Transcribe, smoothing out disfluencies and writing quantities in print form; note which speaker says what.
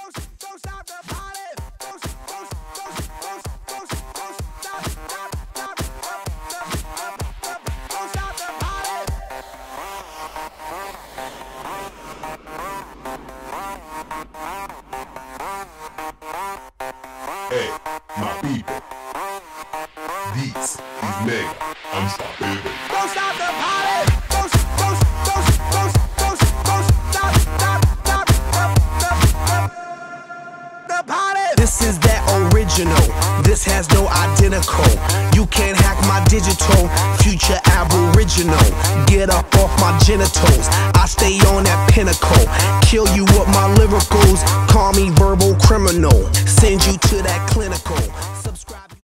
Speaker 1: don't stop the party. Don't stop the party.
Speaker 2: Hey, my people, this is mega unstoppable.
Speaker 1: Don't stop the party. Don't stop the party.
Speaker 3: This is that original. This has no identical. You can't hack my digital. Future aboriginal. Get up off my genitals. I stay on that pinnacle. Kill you with my lyricals. Call me verbal criminal. Send you to that clinical.